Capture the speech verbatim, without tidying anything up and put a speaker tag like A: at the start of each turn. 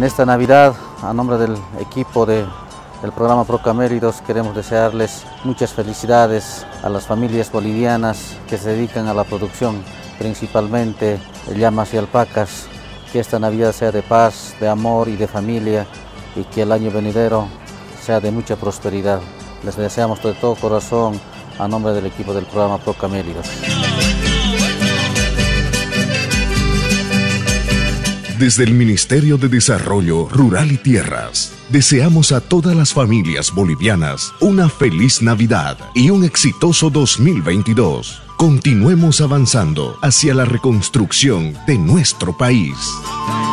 A: esta Navidad, a nombre del equipo de, del programa Procaméridos, queremos desearles muchas felicidades a las familias bolivianas que se dedican a la producción, principalmente de llamas y alpacas. Que esta Navidad sea de paz, de amor y de familia, y que el año venidero sea de mucha prosperidad. Les deseamos de todo corazón a nombre del equipo del programa Procaméridos.
B: Desde el Ministerio de Desarrollo Rural y Tierras, deseamos a todas las familias bolivianas una feliz Navidad y un exitoso dos mil veintidós. Continuemos avanzando hacia la reconstrucción de nuestro país.